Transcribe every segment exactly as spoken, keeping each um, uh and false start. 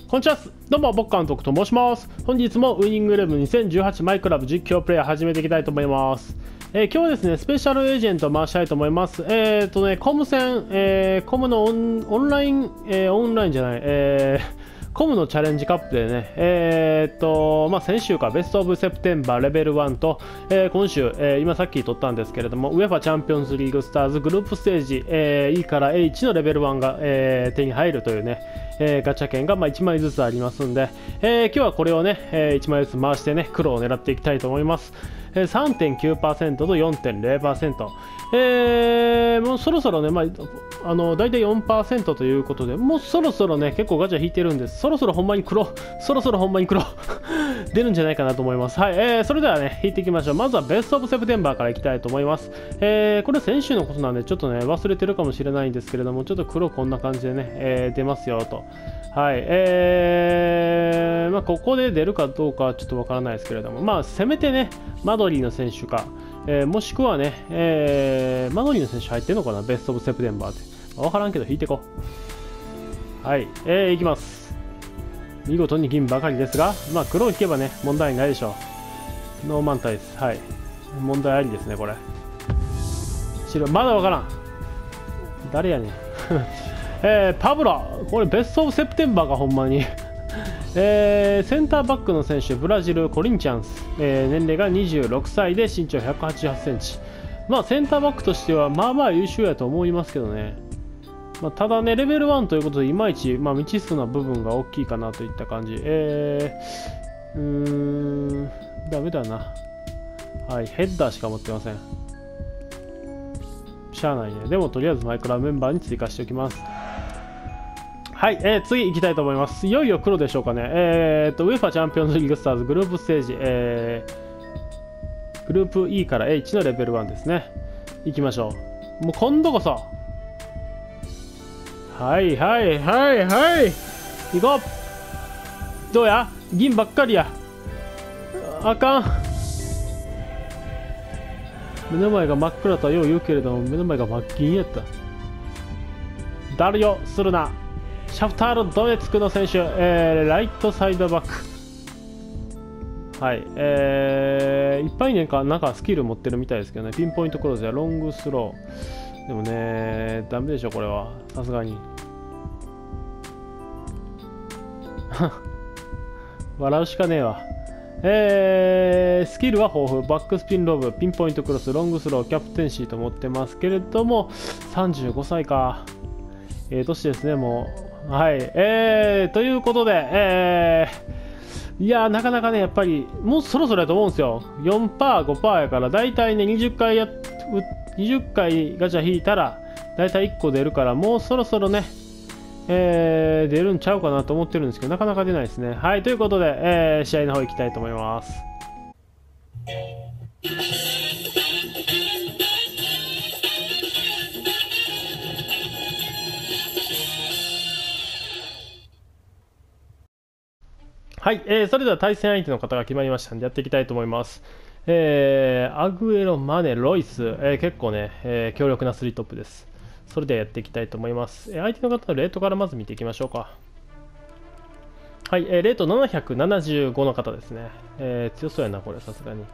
こんにちは。どうも、僕監督と申します。本日もウイニングイレブンにせんじゅうはちマイクラブ実況プレイヤー始めていきたいと思います。えー、今日はですね、スペシャルエージェントを回したいと思います。えっとね、コム戦、えー、コムのオン、オンライン、えー、オンラインじゃない、えーコムのチャレンジカップでね、えー、っと、まあ、先週か、ベストオブセプテンバーレベルワンと、えー、今週、えー、今さっき取ったんですけれども、ウェファチャンピオンズリーグスターズグループステージ、えー、E から エイチ のレベルワンが、えー、手に入るというね、えー、ガチャ券が、まあ、いちまいずつありますんで、えー、今日はこれをね、えー、いちまいずつ回してね、黒を狙っていきたいと思います。えー、さんてんきゅうパーセント と よんてんゼロパーセント。えー、もうそろそろね、まあ、あの大体 よんパーセント ということで、もうそろそろね、結構ガチャ引いてるんです。そろそろほんまに黒、そろそろほんまに黒出るんじゃないかなと思います。はい、えー、それではね、引いていきましょう。まずはベストオブセプテンバーからいきたいと思います。えー、これ先週のことなんで、ちょっとね、忘れてるかもしれないんですけれども、ちょっと黒こんな感じでね、えー、出ますよと。はい、えー、まあ、ここで出るかどうかはちょっとわからないですけれども、まあ、せめてね、マドリーの選手か、えー、もしくはね、えー、マドリーの選手入ってるのかな、ベストオブセプテンバーって。まあ、わからんけど、引いていこう。はい、えー、いきます。見事に銀ばかりですが、まあ、黒を引けばね、問題ないでしょう。ノーマンタイです。はい。問題ありですね、これ。白、まだわからん。誰やねん。えー、パブロ、これベストオブセプテンバーがほんまに。えー、センターバックの選手、ブラジル、コリンチャンス、えー、年齢がにじゅうろくさいで身長ひゃくはちじゅうはちセンチ。まあ、センターバックとしては、まあまあ優秀やと思いますけどね。まあ、ただね、レベルワンということで、いまいち、まあ、未知数な部分が大きいかなといった感じ。えー、うーん、ダメだな。はい、ヘッダーしか持ってません。しゃあないね。でも、とりあえずマイクラメンバーに追加しておきます。はい、えー、次行きたいと思います。いよいよ黒でしょうかね。えー、と、ウェファチャンピオンズリーグスターズグループステージ、えー、グループ E から エイチ のレベルワンですね。行きましょう。もう今度こそ。はいはいはいはい。行こう。どうや銀ばっかりや。あかん。目の前が真っ暗とはよう言うけれども、目の前が真っ銀やった。ダルヨ・するな。シャフタール・ドネツクの選手、えー、ライトサイドバック。はい、えー、いっぱいねんか、なんかスキル持ってるみたいですけどね、ピンポイントクローズやロングスロー。でもね、ダメでしょ、これは。さすがに。笑うしかねえわ。えー、スキルは豊富、バックスピンロブ、ピンポイントクロス、ロングスロー、キャプテンシーと持ってますけれども、さんじゅうごさいか。ええ年ですね、もう。はい、えー、ということで、えー、いやー、なかなかね、やっぱり、もうそろそろやと思うんですよ。よんパーセント、ごパーセントやから、だいたいね、にじゅっかいや、にじゅっかいガチャ引いたら、だいたいいっこ出るから、もうそろそろね、えー、出るんちゃうかなと思ってるんですけど、なかなか出ないですね。はい、ということで、えー、試合の方行きたいと思います。はい、えー、それでは対戦相手の方が決まりましたのでやっていきたいと思います。えー、アグエロ、マネ、ロイス、えー、結構ね、えー、強力なスリートップです。それではやっていきたいと思います。えー、相手の方のレートからまず見ていきましょうか。はい、えー、レートななひゃくななじゅうごの方ですね。えー、強そうやな、これ、さすがに。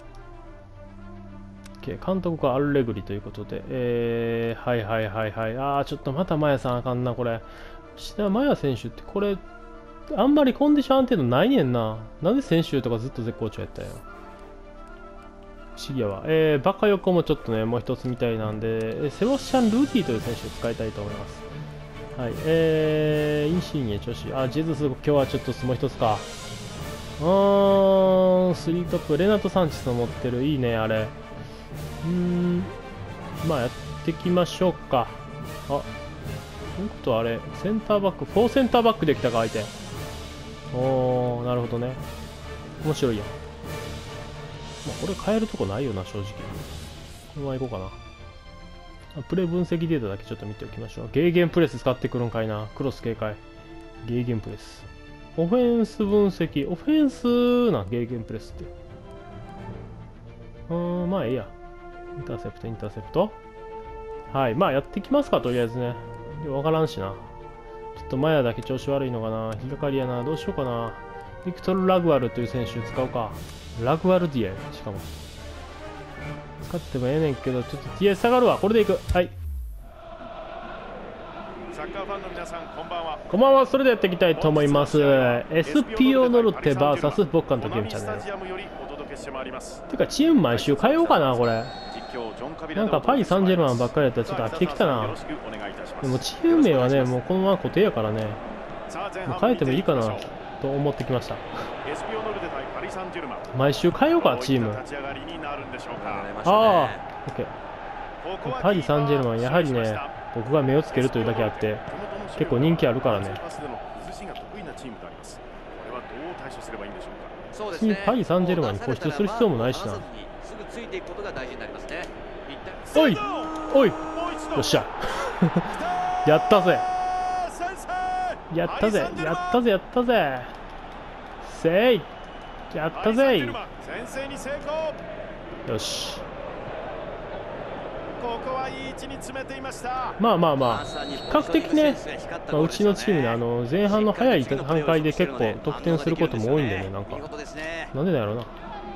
監督がアルレグリということで、えー、はいはいはいはい。あー、ちょっとまたマヤさんあかんな、これ。マヤ選手って、これ、あんまりコンディション安定度ないねんな。なんで先週とかずっと絶好調やったんや。不思議やわ。えー、バカ横もちょっとね、もう一つみたいなんで、セバスチャン・ルーティという選手を使いたいと思います。はい。えー、インシーニエ調子。あ、ジェズス、今日はちょっともう一つか。うーん、スリートップ、レナト・サンチスの持ってる。いいね、あれ。うーん、まあやっていきましょうか。あ、ということはあれ、センターバック、フォーセンターバックできたか、相手。おー、なるほどね。面白いやん。まあ、これ変えるとこないよな、正直。このままいこうかな。プレイ分析データだけちょっと見ておきましょう。ゲーゲンプレス使ってくるんかいな。クロス警戒。ゲーゲンプレス。オフェンス分析。オフェンスな、ゲーゲンプレスって。うーん、まあええや。インターセプト、インターセプト。はい、まあやっていきますか、とりあえずね。わからんしな。 ちょっとマヤだけ調子悪いのかな。引っかかりやな。どうしようかな。ビクトル・ラグワルという選手使うか。ラグワルディエしかも。使ってもええねんけど、ちょっと ティーエス 下がるわ。これでいく。はい。 サッカーファンの皆さん、こんばんは。 こんばんは。それでやっていきたいと思います。エスピーオー ノルテ ブイエス ボッカンとゲームチャンネル。てか、チーム毎週変えようかな、これ。なんかパリ・サンジェルマンばっかりやったらちょっと飽きてきたな。でもチーム名はね、もうこのまま固定やからね。もう変えてもいいかなと思ってきました。毎週変えようか、チーム。ああ、OK。パリ・サンジェルマン、やはりね、僕が目をつけるというだけあって、結構人気あるからね。別にパリ・サンジェルマンに固執する必要もないしな。おいおい、よっしゃやったぜやったぜやったぜやったぜせいやったぜよし。まあまあまあ、比較的ね、まあ、うちのチームね、あの前半の早い段階で結構得点することも多いんでね、なんか、なんでだろうな。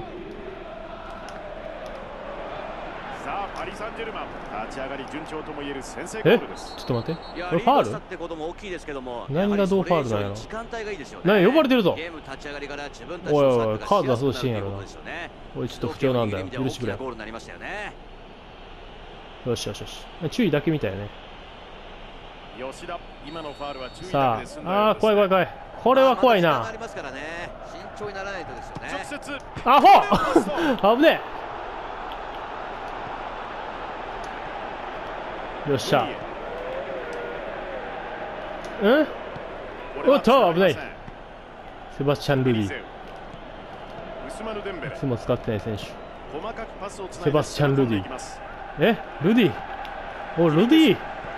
え、ちょっと待って、これファール？何がどうファールなんやろ。何呼ばれてるぞ。おいおい、カード出そうとしてんやろな。おい、ちょっと不調なんだよ、許してくれ。よしよしよし、注意だけみたいね。さあ、ああ、怖い怖い怖い。これは怖いな。アホ危ねえ。よっしゃ。うんおっと、危ない。セバスチャン・ルディ。いつも使ってない選手。セバスチャン・ルディ。えルディおルディ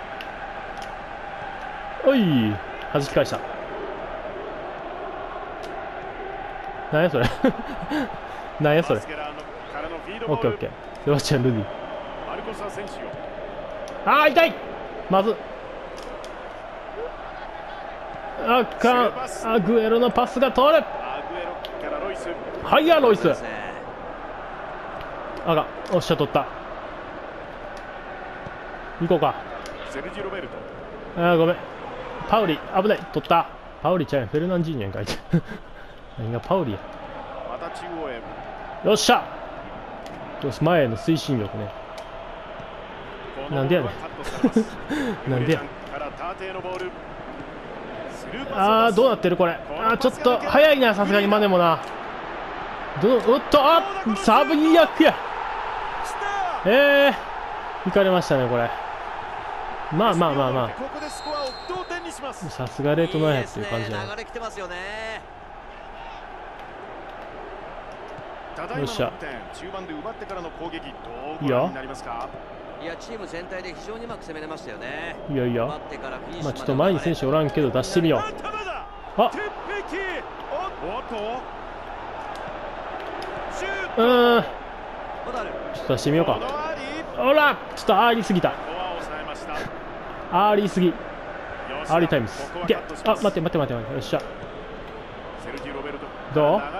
おい弾き返した。なんやそれなんやそれ。オッケーオッケー。セバスチャン・ルディ。あー痛い。まずあかん。アグエロのパスが通る。はいやロイス。あがおっしゃ取った。行こうか。ああごめん。パウリ危ない。取った。パウリちゃんフェルナンジーニョに書いて何がパウリや。よっしゃ。前への推進力ね。なんでやねんなんでや。ああどうなってるこれ。ああちょっと早いなさすがにマネもな。どおっとあサブに役や。ええー、いかれましたねこれ。まあまあまあまあさすがレートナインっていう感じだね。よっしゃいいよ。 いやチーム全体で非常にうまく攻めれましたよね。 いやいや、まあちょっと前に選手おらんけど出してみよう。あうんちょっと出してみようか。ほらちょっとアーリーすぎた。アーリーすぎ。アーリータイムスいけ。あ待って待って待って待って。よっしゃどう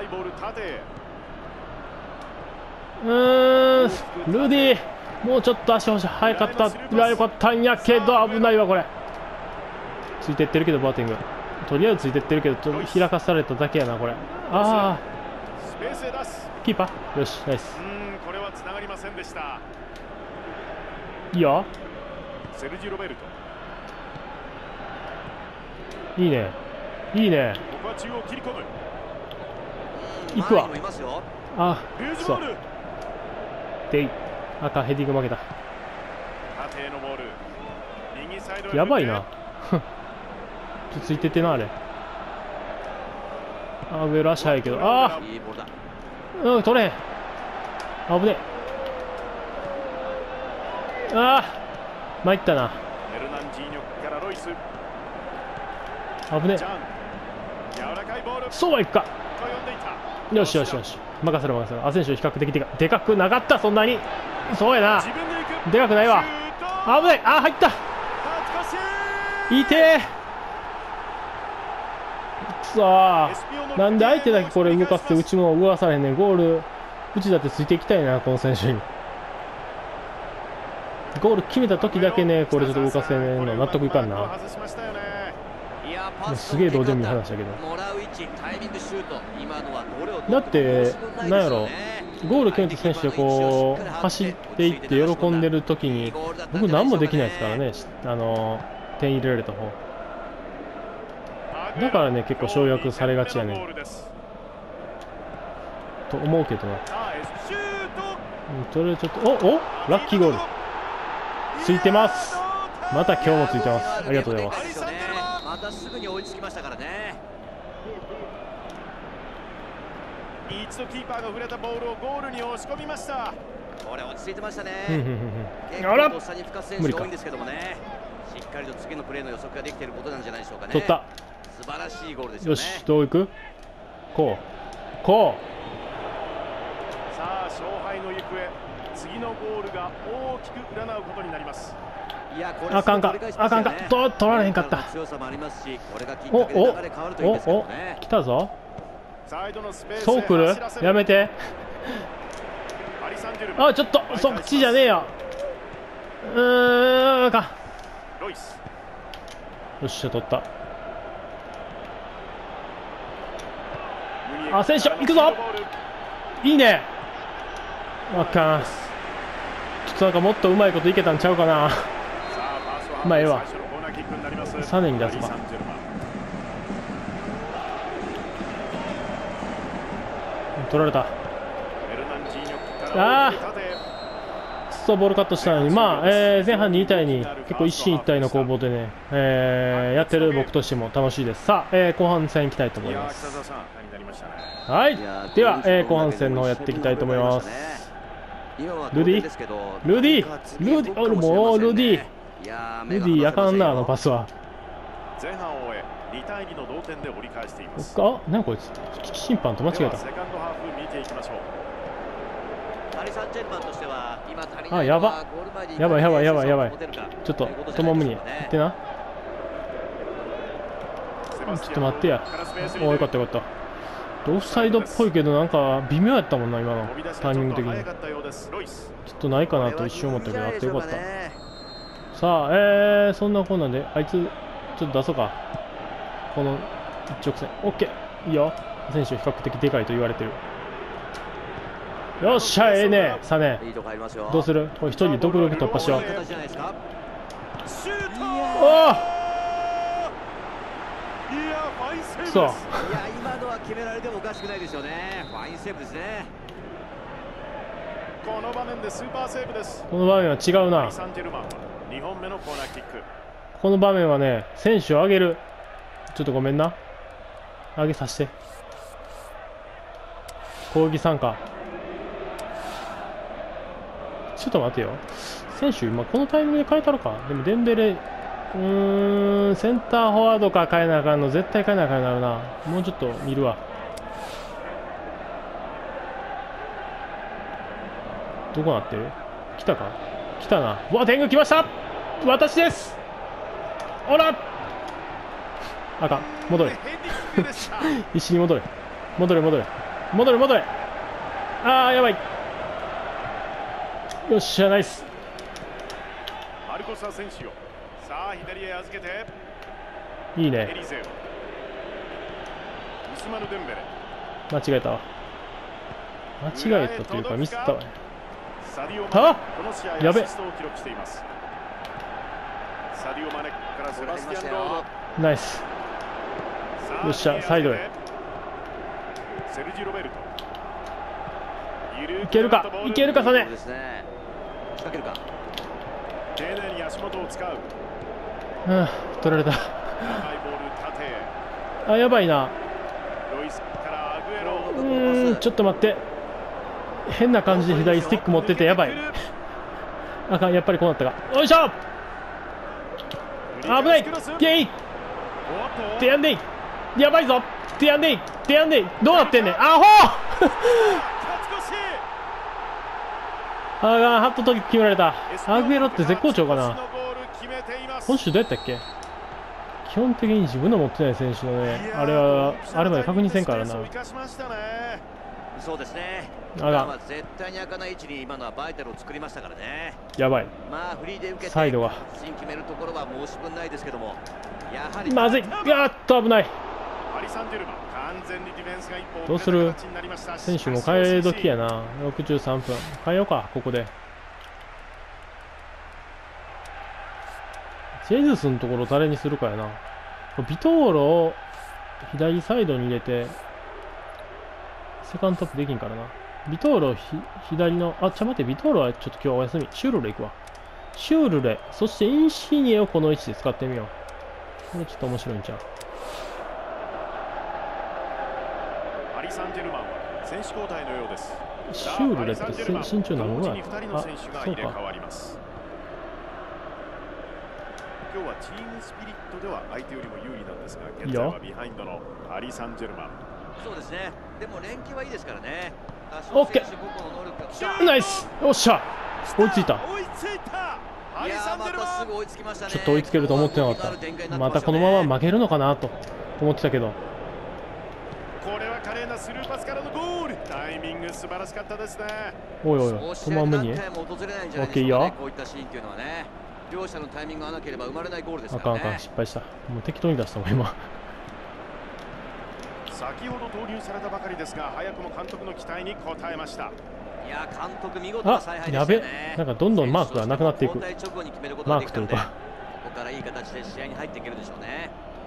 うーんルディもうちょっと足早かったらよかったんやけど危ないわこれ。ついてってるけどバーティングとりあえずついてってるけどちょっと開かされただけやなこれ。ああキーパーよしナイス。いいよいいねいいね行くわ。あそうでい赤ヘディング負けた。やばいなちょっとついててなあれ。あ上らし早いけどああうん取れへん。危ねえ。ああ参ったな。危ねえ。そうはいくか。よしよしよし任せろ任せろ。アセンション比較的でかでかくなかった。そんなにそうやなでかくないわ。危ない。あ入ったいてくそー、なんで相手だけこれ動かしてうちも動かされへんねん。ゴールうちだってついていきたいな、この選手に。ゴール決めた時だけね、これちょっと動かせねえの納得いかんな。もうすげえどうでもいい話だけど。だってなんやろ、ゴール決めた選手でこう走っていって喜んでる時に僕何もできないですからね、あの点入れられた方だからね、結構省略されがちやねんと思うけどな。うん、それちょっとおおラッキーゴールついてます。また今日もついてます。ありがとうございます。 またすぐに追いつきましたからね。 一度キーパーが触れたボールをゴールに押し込みました。 これ落ち着いてましたね。 あら結構下に深選手多いんですけどもね、しっかりと次のプレーの予測ができていることなんじゃないでしょうかね。 取った。 素晴らしいゴールですよね。 よし、どういく？こうこうさあ勝敗の行方、次のゴールが大きく占うことになります。 いや、これあかんかあかんかと取られへんかった。おおおお来たぞ。そう来る？やめて。あ、ちょっとそっちじゃねえよ。うーん、あかん。よっしゃ、取った。あ、選手行くぞ。いいね。あかん。ちょっとなんかもっとうまいこといけたんちゃうかな。まあええわ。さねに出すわ。取られた。ああ、クソボールカットしたのに、まあ、えー、前半に対に結構一進一退の攻防でね、えー、やってる僕としても楽しいです。さあ、えー、後半戦いきたいと思います。はい、では、えー、後半戦の方やっていきたいと思います。ルディルディルディあもうルディルディあかんな、あのパスは。 前半を終えに対にの同点で折り返しています。 あ、なんこいつ審判と間違えた。 セカンドハーフ見ていきましょう。 あ、やばやばいやばいやばいやばい。ちょっと太ももに行ってな。ちょっと待ってや。お、よかったよかった。オフサイドっぽいけどなんか微妙やったもんな、今のタイミング的に。ちょっとないかなと一瞬思ったけど、あってよかった。さあ、えー、そんなこんなんであいつちょっと出そうか。この一直線 OK いいよ。選手比較的でかいと言われてる。よっしゃ、ええね。さあね、どうする？これ一人で独力突破しよう。おおそう、いや今のは決められてもおかしくないですよね。ファインセーブですね。 この場面でスーパーセーブです。 この場面は違うな。 にほんめのコーナーキック。 この場面はね、選手を上げる。ちょっとごめんな、上げさせて。攻撃参加。ちょっと待てよ、選手今このタイミングで変えたのか。でもデンベレ、うーん、センターフォワードか変えなあかんの。絶対変えなあかんなるな。もうちょっと見るわ。どこなってる？来たか？来たな。うわ、天狗来ました。私です。おら、あかん、戻れ一緒に戻れ戻れ戻れ戻れ戻れ。ああ、やばい。よっしゃ、ナイス。 マルコス・アセンシオ。さあ左へ預けていいね。 エリゼオ、ウスマヌ・デンベレ。 間違えたわ。間違えたというかミスったわね。 サディオあ、 この試合やべ。 アシストを記録しています。サディオマネからセバスティアン・ロード。 ナイス。よっしゃ、サイドへ。 セルジ・ロベルト。 いけるか、いけるか、サネ。 仕掛けるか。 丁寧に足元を使う。 うん、取られた。 長いボール縦へ。 あ、やばいな。 ロイスからアグエロ。 うーん、ちょっと待って。変な感じで左スティック持っててやばい。あかん、やっぱりこうなったか。よいしょ。危ない。ゲイ。テヤンデイ。やばいぞ。テヤンデイ。テヤンデイ。どうなってんねん。アホあー、ハットトリック決められた。アグエロって絶好調かな。今週どうやったっけ？ 基本的に自分の持ってない選手のね、あれはあれまで確認せんからな。 そうですね。 あら、 まあ絶対に開かない位置に今のはバイタルを作りましたからね。 やばい。 まあフリーで受けてサイドが新決めるところは申し分ないですけども、やはりまずい。やっと危ない。どうする？選手も変え時やな。ろくじゅうさんぷん変えようか、ここで。ジェズスのところ誰にするかやな。ビトーロを左サイドに入れてセカンドトップできんからな。ビトーロひ左の、あ、ちょ待って、ビトーロはちょっと今日お休み。シュールレ行くわ。シュールレ、そしてインシーニエをこの位置で使ってみよう。これちょっと面白いんちゃう。 パリ・サンジェルマンは選手交代のようです。 シュールレって身長何ぼやった？あ、そうか。 今日はチームスピリットでは相手よりも有利なんですが、現在はビハインドのパリ・サンジェルマン。 そうですね。でも連携はいいですからね。 オッケー。ナイス。よっしゃ。追いついた。 追いついた。パリ・サンジェルマン。 ちょっと追いつけると思ってなかった。またこのまま負けるのかなと思ってたけど。 これは華麗なスルーパスからのゴール。タイミング素晴らしかったですね。 おいおい、トマムニエ。オッケーいいよ。 こういったシーンっていうのはね。両者のタイミングが合わなければ生まれないゴールですからね。 あかんあかん、失敗した。もう適当に出したもん今。 先ほど投入されたばかりですが、早くも監督の期待に応えました。 いや監督見事な采配でしたね。 やべ、なんかどんどんマークがなくなっていく。マークというか。 ここからいい形で試合に入っていけるでしょうね。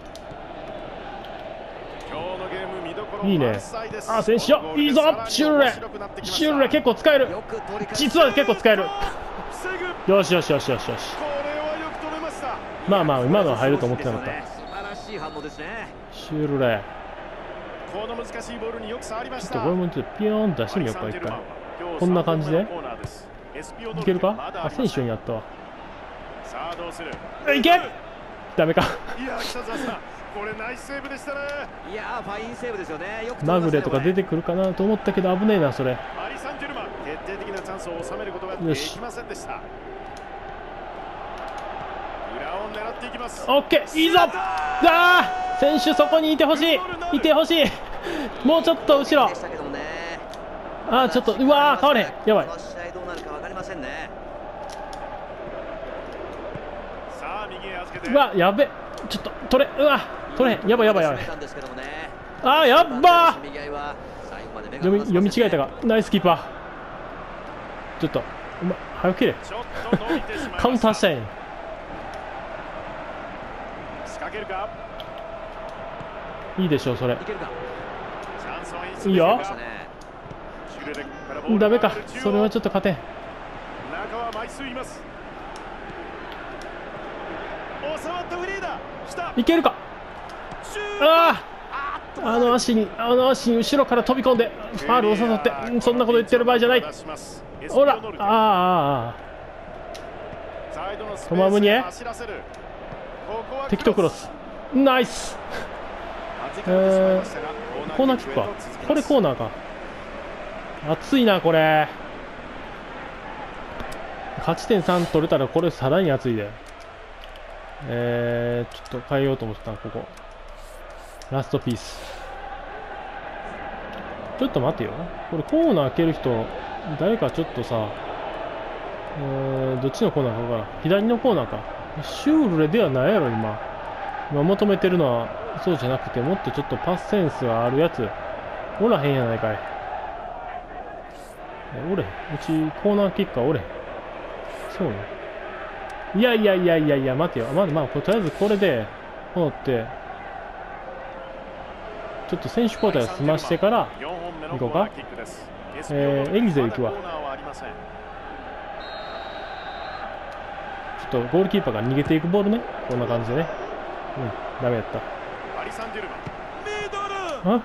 今日のゲーム見どころいいね。あ、選手よ、いいぞ、シュールレ。シュールレ結構使える。実は結構使える。よしよしよしよしよし。まあまあ今のは入ると思ってなかった。 素晴らしい反応ですね。 シュールレ。 この難しいボールによく触りました。 ちょっとこれもちょっとピヨーン出してみようか一回。こんな感じでいけるか？あ、選手にやったわ。 さあどうする？ いけ！ダメか。 いや北澤さん、これナイスセーブでしたね。 いやファインセーブですよね。よくまぐれとか出てくるかなと思ったけど危ねえなそれ。 パリ・サンジェルマン、決定的なチャンスを収めることができませんでした。裏を狙っていきます。 オッケー、いいぞ。あー、選手そこにいてほしい。いてほしい。もうちょっと後ろ。あー、ちょっとうわー変われへん。やばい。うわやべ、ちょっと取れ、うわ取れへん。やばいやばいやばい。あーやっばー。読み読み違えたか。ナイスキーパー。ちょっとお前早く切れ。カウンターしたいねん。いいでしょうそれ。いいよ。ダメか、それはちょっと勝てん。いけるか。ああ、あの足にあの足に後ろから飛び込んでファールを誘って、うん、そんなこと言ってる場合じゃない。ほら、ああああ、トマムニエ敵とクロス、ナイス。えー、コーナーキックか。これコーナーか。熱いなこれ。勝ち点さん取れたらこれさらに熱いで。えー、ちょっと変えようと思ってたここ。ラストピース。ちょっと待てよ。これコーナー開ける人誰かちょっとさ、えー、どっちのコーナーか分からん。左のコーナーか。シュールレではないやろ今。今求めてるのはそうじゃなくて、もっとちょっとパスセンスがあるやつおらへんやないかい。えおれへん。うちコーナーキッカーおれへん。そうね。いやいやいやいやいや待てよ。まずまあとりあえずこれで戻ってちょっと選手交代を済ましてから行こうか。えー、エリゼ行くわ。ちょっとゴールキーパーが逃げていくボールね。こんな感じでね。うん、ダメやった。あ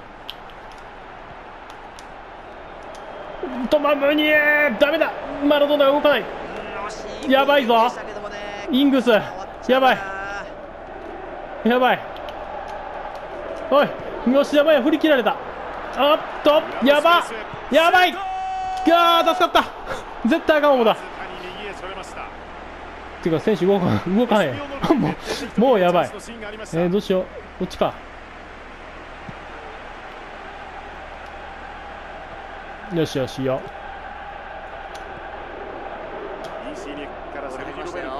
トマムニエダメだ。マラドーナ動かない。やばいぞイングス。やばいやばい。おい吉田麻也振り切られた。あっとやばやばい。いやー助かった。絶対あかんもんだ。 ていうか選手動かん動かへんもうもうやばい。えー、どうしよう、こっちか。よしよし、いいよ。 インシーニから攻めてきましたよ。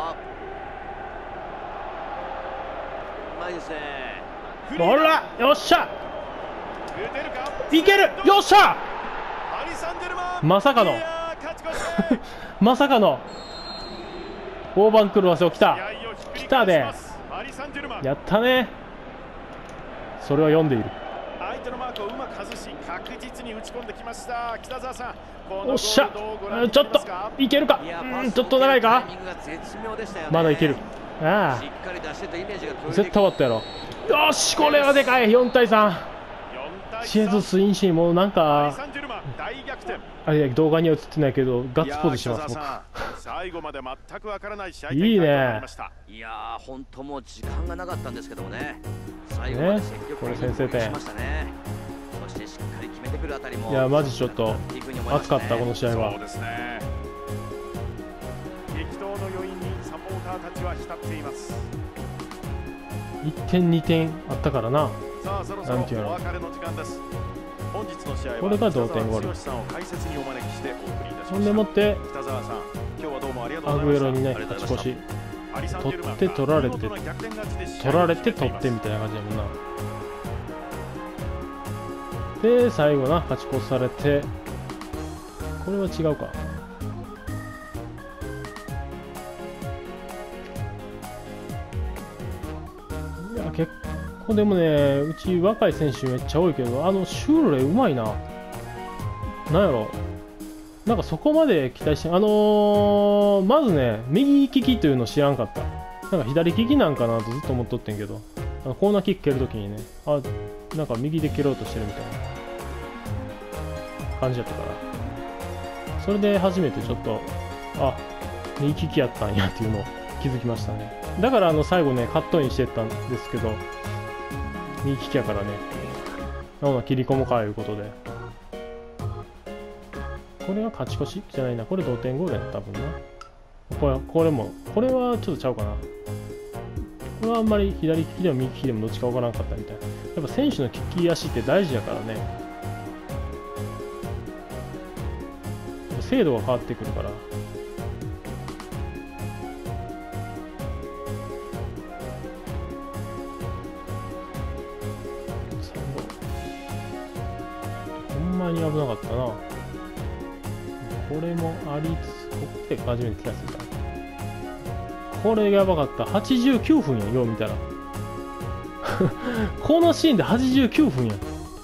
うまいですね。 ほら、よっしゃ、 打てるか、 いける、よっしゃ。 パリサンジェルマン、 まさかのいやー勝ち越しまさかの大番狂わせをきた来たで、 パリサンジェルマン、 やったね。それは読んでいる。 相手のマークをうまく外し確実に打ち込んできました。北澤さん、このおっしゃ、 ゴールどうご覧にちょっとなりますか。 いけるか。 いやうん、ちょっと長いか。 タイミングが絶妙でしたよね。 まだいける。あしっかり出してたイメージがあ、絶対終わったやろ。よし、これはでかい。よんたいさん。シェズスインシーもなんかあれ動画には映ってないけどガッツポーズします。 最後まで全くわからない試合展いい開となりねました。 いやー本当もう時間がなかったんですけどもね。最後まで積極的に攻撃しましたね。そしてしっかり決めてくるあたりも。 いやマジちょっと熱かったこの試合は。 そうですね。激闘の余韻にサポーターたちは浸っています。 いってんにてんあったからな。 さあそろそろお別れの時間です。本日の試合はこれが同点ゴール。ほんでもって北澤さん、今日はどうもありがとうアございました。 グエロにね勝ち越し取って取られて取られて取ってみたいな感じだもんな。で最後な勝ち越されて、これは違うか。いや結構でもね、うち若い選手めっちゃ多いけど、あのシューレうまいな。なんやろ、なんかそこまで期待して、あのー、まずね右利きというの知らんかった。なんか左利きなんかなとずっと思っとってんけど、あのコーナーキック蹴るときにね、あ、なんか右で蹴ろうとしてるみたいな感じだったから、それで初めてちょっと、あ、右利きやったんやっていうのを気づきましたね。だからあの最後ねカットインしてったんですけど、右利きやからね、なの切り込むかいうことで、これは勝ち越しじゃないな、これ同点ゴールやった多分な。これこれもこれはちょっとちゃうかな。これはあんまり左利きでも右利きでもどっちかわからなかったみたいな。やっぱ選手の利き足って大事やからね、精度が変わってくるから。ほんまに危なかったな。これもありつつ、ここで初めて気がついた。これやばかった。はちじゅうきゅうふんやん、よう見たら。このシーンではちじゅうきゅうふんやん。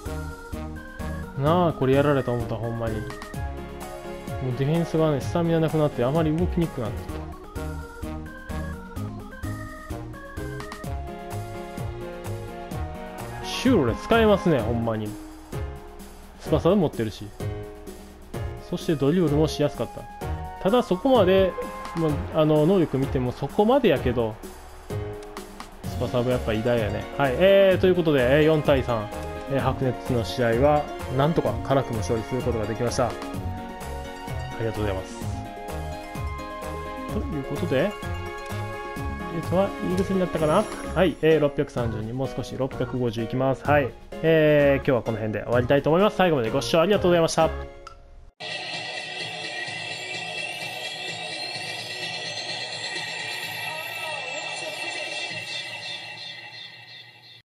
なあ、これやられた思った、ほんまに。もうディフェンスがね、スタミナなくなって、あまり動きにくくなってきた。シューレ使えますね、ほんまに。スパサで持ってるし。そしてドリブルもしやすかった。ただそこまで、まあ、あの能力見てもそこまでやけど、スパサブやっぱ偉大やね。はい、えー、ということでよんたいさん、えー、白熱の試合はなんとか辛くも勝利することができました。ありがとうございます。ということで、えー、とはいい薬になったかな。はい、えー、ろっぴゃくさんじゅうに、もう少しろっぴゃくごじゅういきます。はい、えー、今日はこの辺で終わりたいと思います。最後までご視聴ありがとうございました。